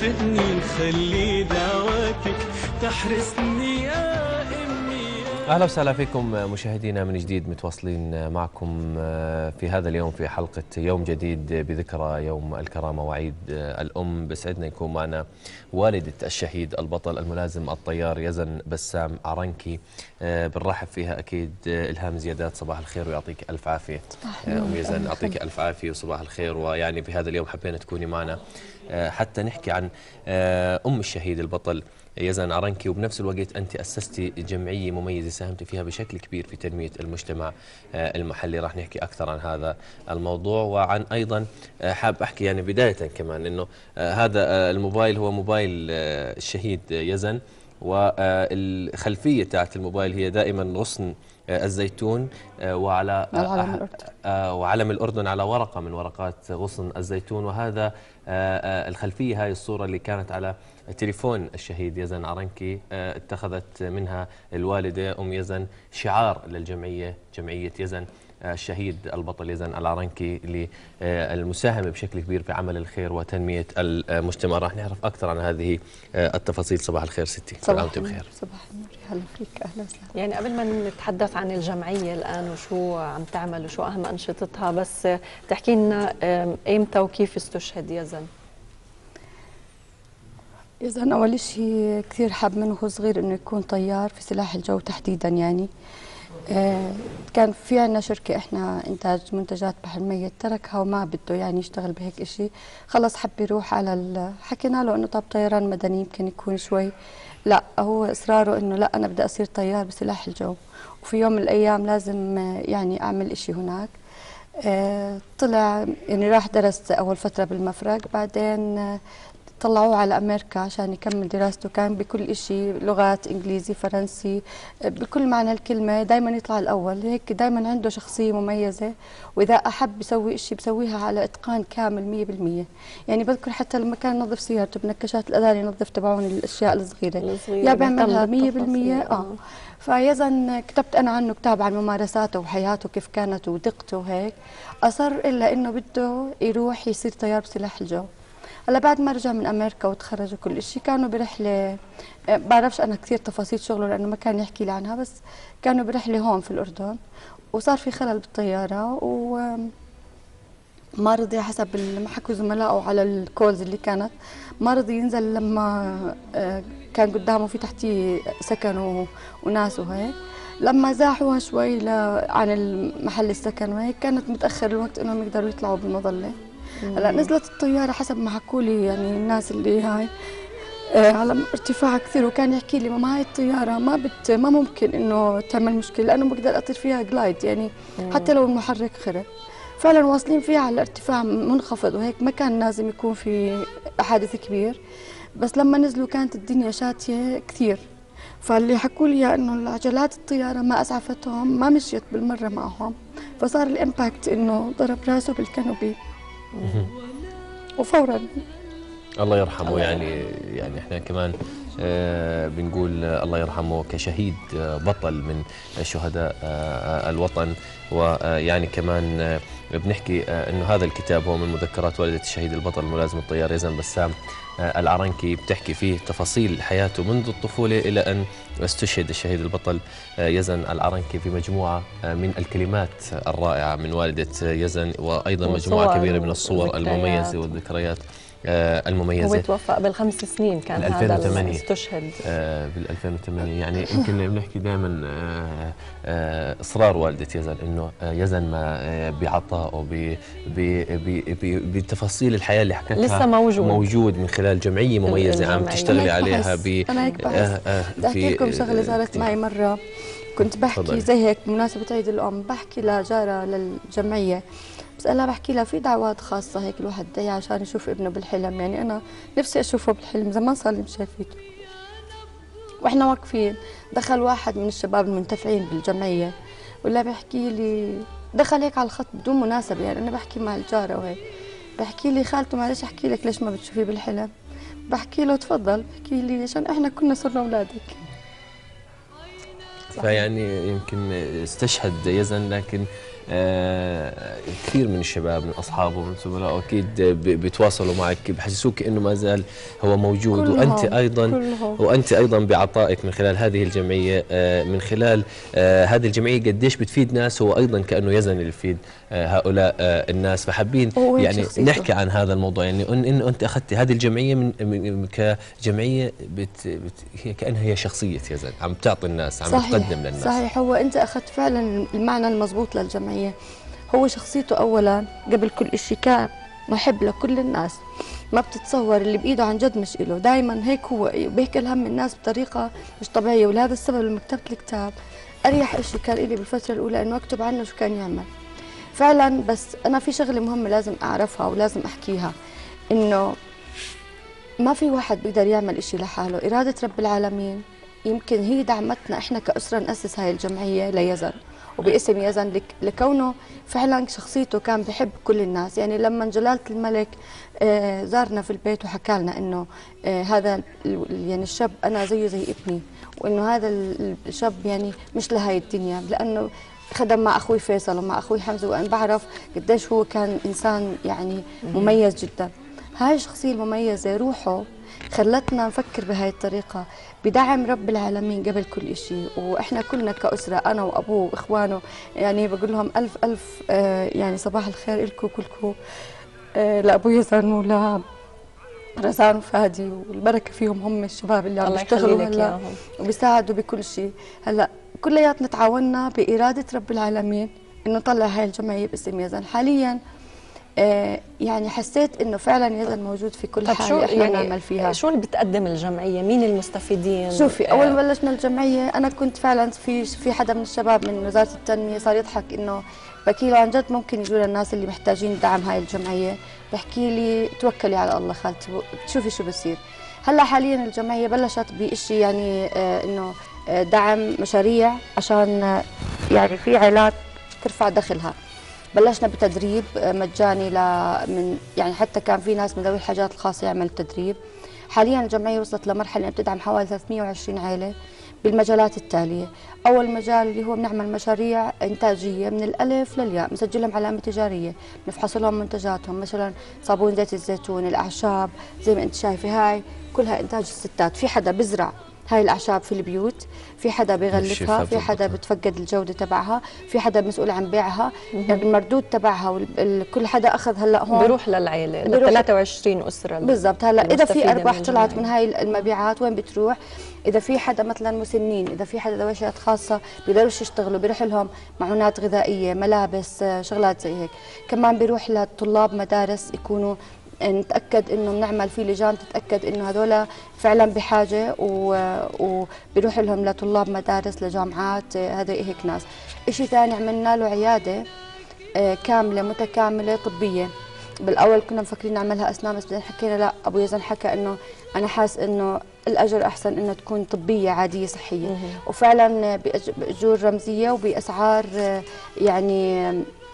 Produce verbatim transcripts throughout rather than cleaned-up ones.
ترافقني، خلي دعواتك تحرسني يا امي. اهلا وسهلا فيكم مشاهدينا من جديد، متواصلين معكم في هذا اليوم في حلقه يوم جديد بذكرى يوم الكرامه وعيد الام. بسعدنا يكون معنا والده الشهيد البطل الملازم الطيار يزن بسام عرنكي. بنرحب فيها اكيد الهام زيادات. صباح الخير ويعطيك الف عافيه ام يزن، يعطيك الف عافيه وصباح الخير. ويعني بهذا اليوم حبينا تكوني معنا حتى نحكي عن ام الشهيد البطل يزن عرنكي، وبنفس الوقت أنت أسستي جمعية مميزة ساهمتي فيها بشكل كبير في تنمية المجتمع المحلي. راح نحكي أكثر عن هذا الموضوع، وعن أيضا حاب أحكي يعني بداية كمان أنه هذا الموبايل هو موبايل الشهيد يزن، والخلفية تاعت الموبايل هي دائما غصن الزيتون وعلى علم الأردن. وعلم الأردن على ورقة من ورقات غصن الزيتون. وهذا الخلفية، هاي الصورة اللي كانت على تليفون الشهيد يزن عرنكي، اتخذت منها الوالدة أم يزن شعار للجمعية، جمعية يزن الشهيد البطل يزن العرنكي، للمساهمة بشكل كبير في عمل الخير وتنمية المجتمع. راح نعرف أكثر عن هذه التفاصيل. صباح الخير ستي. صباح النور. صباح النور، هلا فيك، أهلا وسهلا. يعني قبل ما نتحدث عن الجمعية الآن وشو عم تعمل وشو أهم أنشطتها، بس تحكي لنا إمتى وكيف استشهد يزن؟ يزن أول شيء كثير حاب منه وهو صغير إنه يكون طيار في سلاح الجو تحديدا. يعني آه كان في عنا شركة إحنا إنتاج منتجات بحر ميت، تركها وما بده يعني يشتغل بهيك إشي. خلص حب يروح على حكينا له إنه طب طيران مدني يمكن يكون شوي، لا هو إصراره إنه لا أنا بدي أصير طيار بسلاح الجو، وفي يوم من الأيام لازم آه يعني أعمل إشي هناك. آه طلع يعني راح درس أول فترة بالمفرق، بعدين آه طلعوه على أمريكا عشان يكمل دراسته. كان بكل إشي لغات، إنجليزي، فرنسي، بكل معنى الكلمة دايما يطلع الأول. هيك دايما عنده شخصية مميزة، وإذا أحب يسوي إشي بسويها على إتقان كامل مية بالمية. يعني بذكر حتى لما كان ينظف سيارته بنكشات الأذان ينظف تبعون الأشياء الصغيرة، يا بيعملها مية بالمية. آه فيزن كتبت أنا عنه كتاب عن ممارساته وحياته كيف كانت ودقته وهيك. أصر إلا إنه بده يروح يصير طيار بسلاح الجو. هلا بعد ما رجع من امريكا وتخرج وكل شيء، كانوا برحله، بعرفش انا كثير تفاصيل شغله لانه ما كان يحكي لي عنها، بس كانوا برحله هون في الاردن وصار في خلل بالطياره، وما رضي حسب ما حكوا زملائه على الكولز اللي كانت، ما رضي ينزل لما كان قدامه في تحتيه سكن وناس وهيك. لما زاحوها شوي عن المحل السكن وهيك، كانت متاخر الوقت انهم يقدروا يطلعوا بالمظله. هلا نزلت الطياره حسب ما حكوا لي يعني الناس اللي هاي آه على ارتفاع كثير، وكان يحكي لي ماما هاي الطياره ما بت ما ممكن انه تعمل مشكله لانه بقدر اطير فيها جلايد يعني مم. حتى لو المحرك خرب. فعلا واصلين فيها على ارتفاع منخفض وهيك، ما كان لازم يكون في حادث كبير، بس لما نزلوا كانت الدنيا شاتيه كثير. فاللي حكوا لي انه العجلات الطياره ما اسعفتهم، ما مشيت بالمره معهم، فصار الامباكت انه ضرب راسه بالكانوبي وفورا الله يرحمه. يعني يعني احنا كمان آه بنقول الله يرحمه كشهيد آه بطل من شهداء آه الوطن. ويعني كمان آه بنحكي آه انه هذا الكتاب هو من مذكرات والدة الشهيد البطل الملازم الطيار يزن بسام آه العرنكي، بتحكي فيه تفاصيل حياته منذ الطفولة إلى أن استشهد الشهيد البطل آه يزن العرنكي، في مجموعة آه من الكلمات الرائعة من والدة يزن، وأيضا مجموعة كبيرة من الصور المميزة والذكريات آه المميزة. هو توفى قبل خمس سنين، كان هذا استشهد آه بال ألفين وثمانية. يعني يمكن بنحكي دائما آه آه اصرار والدة يزن انه آه يزن ما آه بعطائه بتفاصيل الحياه اللي حكتها لسه موجود موجود من خلال جمعيه مميزه عم تشتغلي عليها. ب انا هيك بحس. بدي احكي لكم شغله صارت معي مره. كنت بحكي فضل. زي هيك بمناسبه عيد الام، بحكي لجاره للجمعيه، بسألها بحكي لها في دعوات خاصة هيك الواحد داعي عشان يشوف ابنه بالحلم، يعني أنا نفسي أشوفه بالحلم، زمان صار لي مش شايفيته. وإحنا واقفين دخل واحد من الشباب المنتفعين بالجمعية، ولا بحكي لي دخل هيك على الخط بدون مناسبة، يعني أنا بحكي مع الجارة وهيك، بحكي لي خالته معلش أحكي لك ليش ما بتشوفيه بالحلم؟ بحكي له تفضل. بحكي لي عشان إحنا كنا صرنا أولادك. فيعني يمكن استشهد يزن، لكن آه كثير من الشباب من اصحابه من زملائه اكيد بيتواصلوا معك بحسسوك انه ما زال هو موجود، كلهم وانت ايضا كلهم. وانت ايضا بعطائك من خلال هذه الجمعيه، آه من خلال آه هذه الجمعيه قديش بتفيد ناس، هو ايضا كانه يزن اللي بيفيد آه هؤلاء آه الناس. فحابين يعني نحكي عن هذا الموضوع، يعني انه انت اخذتي هذه الجمعيه من, من كجمعيه بت بت هي كانها هي شخصيه يزن، عم تعطي الناس، عم صحيح تقدم للناس. صحيح، هو انت اخذت فعلا المعنى المضبوط للجمعيه. هو شخصيته اولا قبل كل شيء كان محب لكل الناس، ما بتتصور اللي بايده عن جد مش إله، دائما هيك هو بيحكي الهم الناس بطريقه مش طبيعيه. ولهذا السبب لما كتبت الكتاب اريح شيء كان لي بالفتره الاولى انه اكتب عنه شو كان يعمل فعلا. بس انا في شغله مهمه لازم اعرفها ولازم احكيها، انه ما في واحد بيقدر يعمل شيء لحاله، اراده رب العالمين يمكن هي دعمتنا احنا كأسرة نأسس هاي الجمعية ليزن وباسم يزن لك لكونه فعلا شخصيته كان بحب كل الناس. يعني لما جلالة الملك آه زارنا في البيت وحكى لنا انه آه هذا يعني الشاب انا زيه زي ابني، وانه هذا الشاب يعني مش لهاي الدنيا، لانه خدم مع اخوي فيصل ومع اخوي حمزه، وانا بعرف قديش هو كان انسان يعني مميز جدا. هاي الشخصية المميزة روحه خلتنا نفكر بهاي الطريقة بدعم رب العالمين قبل كل شيء. وإحنا كلنا كأسرة أنا وأبوه وإخوانه يعني بقول لهم ألف ألف آه يعني صباح الخير لكم كلكم، آه لأبو يزن ولا رزان وفادي، والبركة فيهم هم الشباب اللي عم يشتغلوا هلا وبيساعدوا بكل شيء. هلا كلياتنا تعاوننا بإرادة رب العالمين إنه نطلع هاي الجمعية باسم يزن. حاليا آه يعني حسيت انه فعلا يزن موجود في كل حاجه احنا يعني نعمل فيها. شو اللي بتقدم الجمعيه؟ مين المستفيدين؟ شوفي آه اول ما بلشنا الجمعيه انا كنت فعلا في في حدا من الشباب من وزاره التنميه صار يضحك انه بحكي له عن جد ممكن يجوا للناس اللي محتاجين دعم هاي الجمعيه، بحكي لي توكلي على الله خالتي شوفي شو بصير. هلا حاليا الجمعيه بلشت بشيء يعني آه انه آه دعم مشاريع عشان آه يعني في عائلات ترفع دخلها. بلشنا بتدريب مجاني ل من يعني حتى كان في ناس من ذوي الحاجات الخاصه يعمل تدريب. حاليا الجمعيه وصلت لمرحله انها بتدعم حوالي ثلاثمئة وعشرين عائله بالمجالات التاليه. اول مجال اللي هو بنعمل مشاريع انتاجيه من الالف للياء، بنسجلهم علامه تجاريه، بنفحص لهم منتجاتهم، مثلا صابون زيت الزيتون، الاعشاب زي ما انت شايفه هاي كلها انتاج الستات. في حدا بزرع هاي الاعشاب في البيوت، في حدا بيغلفها، في حدا بتفقد الجوده تبعها، في حدا مسؤول عن بيعها، يعني المردود تبعها كل حدا اخذ هلا هون بيروح للعائله ل ثلاثة وعشرين اسره بالضبط. هلا اذا في ارباح طلعت من هاي المبيعات وين بتروح؟ اذا في حدا مثلا مسنين، اذا في حدا ذوي حاجات خاصه بيقدروش يشتغلوا بيروح لهم معونات غذائيه، ملابس، شغلات زي هيك. كمان بيروح لطلاب مدارس يكونوا نتاكد انه بنعمل في لجان تتاكد انه هذول فعلا بحاجه وبيروح لهم لطلاب مدارس لجامعات هذا هيك ناس. شيء ثاني عملنا له عياده كامله متكامله طبيه. بالاول كنا مفكرين نعملها اسنان بس بعدين حكينا لا، ابو يزن حكى انه انا حاس انه الاجر احسن انه تكون طبيه عاديه صحيه، وفعلا باجور رمزيه وباسعار يعني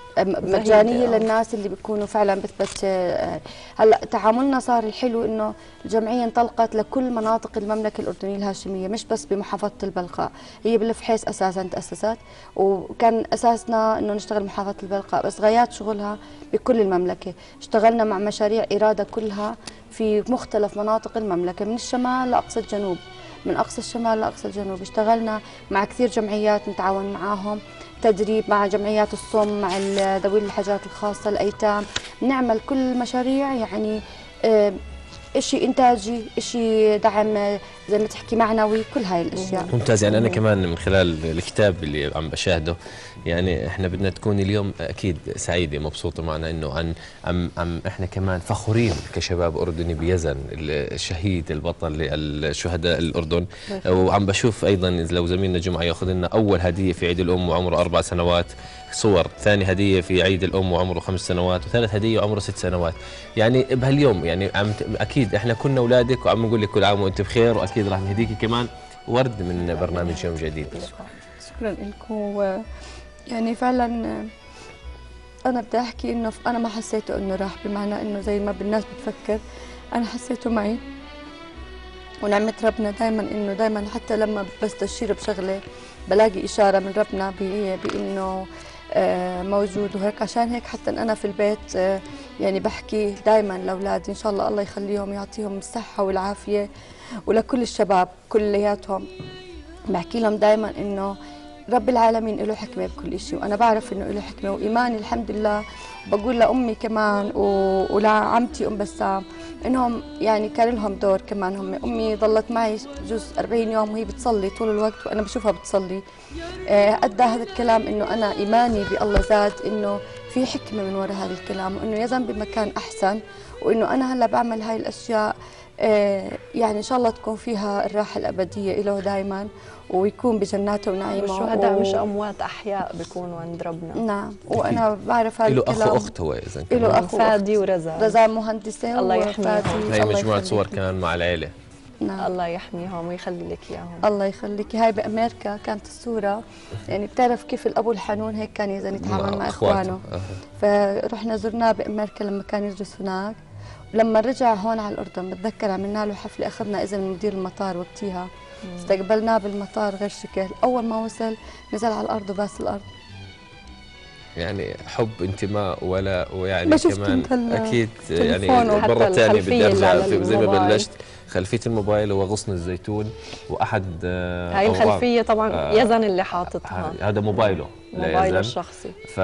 مجانيه للناس اللي بيكونوا فعلا بثبت. هلا تعاملنا صار الحلو انه الجمعيه انطلقت لكل مناطق المملكه الاردنيه الهاشميه، مش بس بمحافظه البلقاء. هي بالفحيص اساسا تاسست وكان اساسنا انه نشتغل بمحافظه البلقاء، بس غايات شغلها بكل المملكه. اشتغلنا مع مشاريع اراده كلها في مختلف مناطق المملكه من الشمال لاقصى الجنوب، من اقصى الشمال لاقصى الجنوب. اشتغلنا مع كثير جمعيات نتعاون معاهم، تدريب مع جمعيات الصم، مع ذوي الحاجات الخاصه، الايتام، نعمل كل مشاريع يعني اه شيء انتاجي، شيء دعم زي ما تحكي معنوي، كل هاي الاشياء. ممتاز. يعني انا كمان من خلال الكتاب اللي عم بشاهده يعني احنا بدنا تكوني اليوم اكيد سعيده مبسوطه معنا انه عن عم عم احنا كمان فخورين كشباب اردني بيزن الشهيد البطل للشهداء الاردن. وعم بشوف ايضا لو زميلنا جمعه ياخذ لنا اول هديه في عيد الام وعمره اربع سنوات صور، ثاني هديه في عيد الام وعمره خمس سنوات، وثالث هديه وعمره ست سنوات. يعني بهاليوم يعني عم اكيد احنا كنا اولادك وعم نقول لك كل عام وانت بخير، واكيد راح نهديكي كمان ورد من برنامج يوم جديد. شكرا لكم. يعني فعلا انا بدي احكي انه انا ما حسيته انه راح، بمعنى انه زي ما بالناس بتفكر انا حسيته معي. ونعمه ربنا دائما انه دائما حتى لما بستشير بشغله بلاقي اشاره من ربنا بانه آه، موجود. وهيك عشان هيك حتى أنا في البيت آه، يعني بحكي دائما لأولادي إن شاء الله الله يخليهم يعطيهم الصحة والعافية، ولكل الشباب كلياتهم بحكي لهم دائما إنه رب العالمين له حكمة بكل شيء، وأنا بعرف إنه له حكمة، وإيماني الحمد لله. بقول لأمي كمان و- ولعمتي أم بسام إنهم يعني كان لهم دور كمان. هم أمي ظلت معي جزء أربعين يوم وهي بتصلي طول الوقت، وأنا بشوفها بتصلي. آه، أدى هذا الكلام إنه أنا إيماني بالله زاد، إنه في حكمة من وراء هذا الكلام، وإنه يا ذنبي بمكان أحسن، وإنه أنا هلا بعمل هاي الأشياء آه، يعني إن شاء الله تكون فيها الراحة الأبدية له دائما، ويكون بجناته ونعيمه. والشهداء و... مش اموات، احياء بيكونوا عند ربنا. نعم، وانا بعرف هذا له الكلام. اخ واخت هو اذا له كمان. اخ فادي وأخت. ورزا. رزا مهندسه الله وفادي. يحميهم. هاي الله مجموعة صور يخليكي. كمان مع العيلة. نعم. الله يحميهم ويخلي لك اياهم. الله يخليكي. هاي بامريكا كانت الصوره، يعني بتعرف كيف الابو الحنون هيك كان يزن يتعامل مع اخوانه. فرحنا زرناه بامريكا لما كان يدرس هناك، ولما رجع هون على الاردن بتذكر عملنا له حفله، اخذنا اذن من مدير المطار وقتها، استقبلناه بالمطار غير شكل. اول ما وصل نزل على الارض وباس الارض. يعني حب، انتماء، ولا ويعني ما شفت كمان انت ال- اكيد يعني تليفونه. مرة حتى ثانية الخلفية بدي اللي ارجع على في زي ما الموبايل. بلشت. خلفية الموبايل هو غصن الزيتون، واحد آه، هاي أوراق. الخلفيه طبعا آه، يزن اللي حاططها، هذا موبايله موبايله ليزن. الشخصي. ف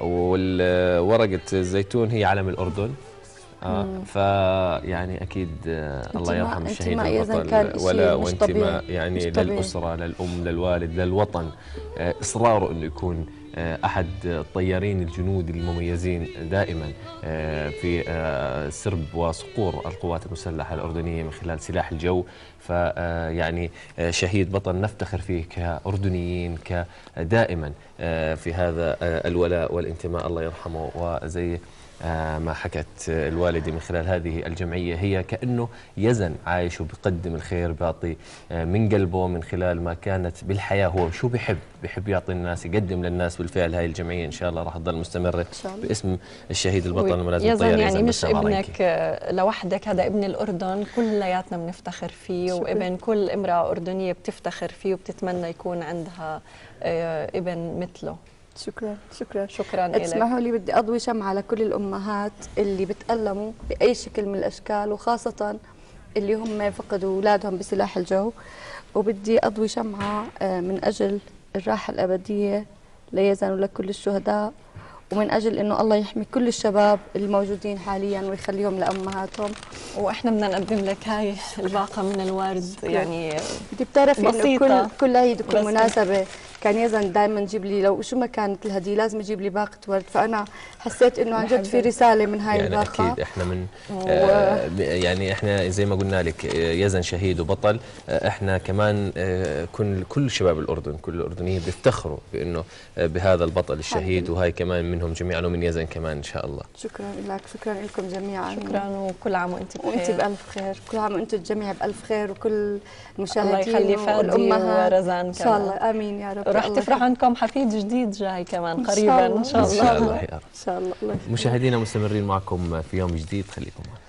وورقة الزيتون هي علم الأردن. آه فيعني اكيد آه الله انتماء- يرحم الشهيد انتماء يزن البطل، كان إشي ولا مش وانتماء طبيعي. يعني مش طبيعي. للأسرة، للأم، للوالد، للوطن. آه إصراره أنه يكون آه أحد الطيارين الجنود المميزين دائما آه في آه سرب وصقور القوات المسلحة الأردنية من خلال سلاح الجو. فيعني شهيد بطل نفتخر فيه كأردنيين، كدائما آه في هذا آه الولاء والانتماء، الله يرحمه. وزي آه ما حكت الوالدة من خلال هذه الجمعية، هي كأنه يزن عايش وبيقدم الخير، بيعطي آه من قلبه من خلال ما كانت بالحياة. هو شو بيحب بيحب يعطي الناس، يقدم للناس. بالفعل هاي الجمعية إن شاء الله راح تضل مستمرة باسم الشهيد البطل الملازم يزن الطيار يعني يزن مش بسام عريكي. ابنك آه، لوحدك، هذا ابن الأردن كلياتنا بنفتخر فيه، شكرا. وابن كل امرأة أردنية بتفتخر فيه وبتتمنى يكون عندها آه، ابن مثله. شكرا شكرا شكرا لك. اسمحوا لي بدي اضوي شمعة لكل الامهات اللي بتألموا باي شكل من الاشكال، وخاصة اللي هم فقدوا اولادهم بسلاح الجو. وبدي اضوي شمعة آه، من اجل الراحة الابدية ليزن ولكل الشهداء، ومن اجل انه الله يحمي كل الشباب الموجودين حاليا ويخليهم لامهاتهم. واحنا بدنا نقدم لك هاي الباقة من الورد، يعني انت بتعرفي انه بسيطة. كل كل عيد وكل بس- مناسبه كان يزن دائما يجيب لي، لو شو ما كانت الهديه لازم يجيب لي باقه ورد. فانا حسيت انه عن جد في بحبك. رساله من هاي يعني الباقه. اكيد احنا من آه يعني احنا زي ما قلنا لك آه، يزن شهيد وبطل. آه احنا كمان آه كل كل شباب الاردن، كل الاردنيين بيفتخروا بانه آه بهذا البطل الشهيد، وهي كمان منهم جميعا ومن يزن كمان ان شاء الله. شكرا لك، شكرا لكم جميعا. شكرا، وكل عام وانت بخير. وانت بالف خير، كل عام وانتم الجميع بالف خير، وكل المشاهدين الله يخلي فادي والامهات ورزان ان شاء كمان. الله. امين يا رب. راح الله تفرح يخليك. عندكم حفيد جديد جاي كمان إن شاء قريبا الله. ان شاء ان الله. شاء الله يا رب. ان شاء الله. الله يخليك. مشاهدينا مستمرين معكم في يوم جديد، خليكم معنا.